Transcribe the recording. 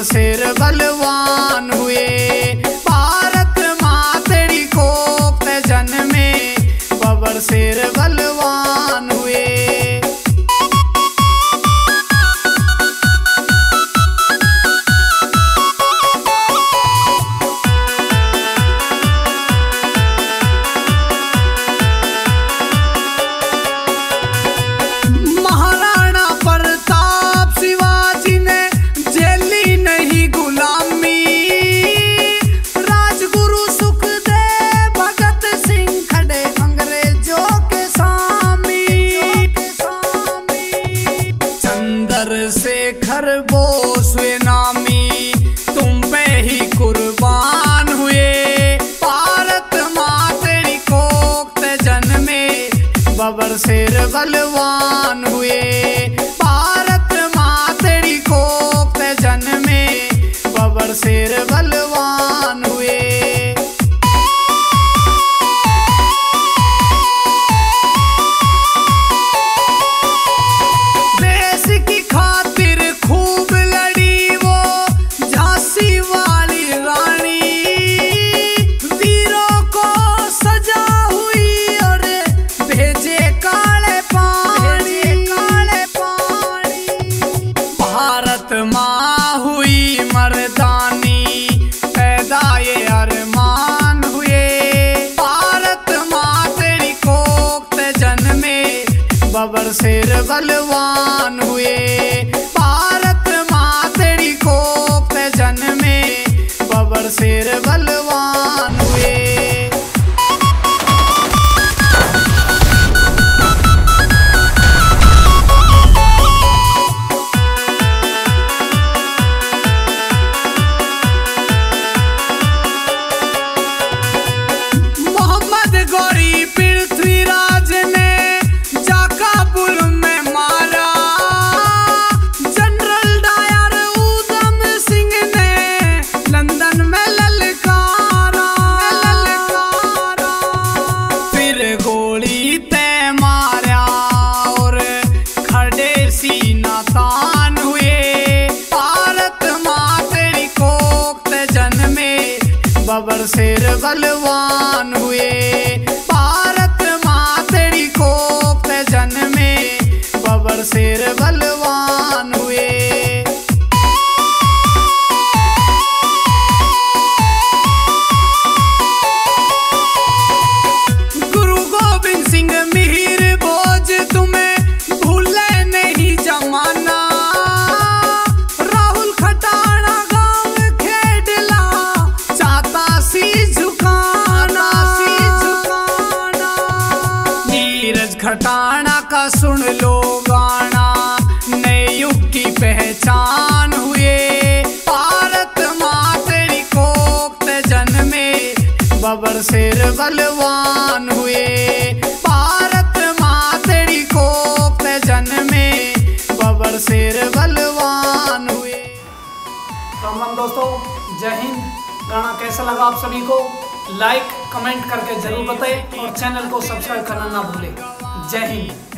शेर बलवान हुए। भारत माँ तेरी कोख ते जन्मे, बबर शेर बलवान हुए। शेखर बोस वे नामी तुम पे ही कुर्बान हुए। भारत माँ तेरी कोख ते जन्मे, बबर शेर बलवान हुए। भारत माँ तेरी कोख ते जन्मे, बबर शेर बलवान हुए। माँ हुई मर्दानी, पैदा ये अरमान हुए। भारत माँ तेरी कोख ते जन्मे, बबर शेर बलवान हुए। भारत माँ तेरी कोख ते जन्मे, बबर शेर बलवान हुए। बबर शेर बलवान हुए। भारत माँ तेरी कोख ते जन्मे, बबर शेर बलवान हुए। गुरु गोविंद सिंह मिहिर भोज तुम्हें भूले नहीं जमाना। राहुल खटाना गाँव खेडला, चाहता सी झुकाना। नीरज खटाना का सुन लो गाना, नए युग की पहचान हुए। भारत माँ तेरी कोख ते जन्मे, बबर शेर बलवान हुए। भारत माँ तेरी कोख ते जन्मे, बबर शेर बलवान हुए। राम राम दोस्तों, जय हिंद। गाना कैसा लगा आप सभी को लाइक कमेंट करके जरूर बताएं और चैनल को सब्सक्राइब करना ना भूलें। जय हिंद।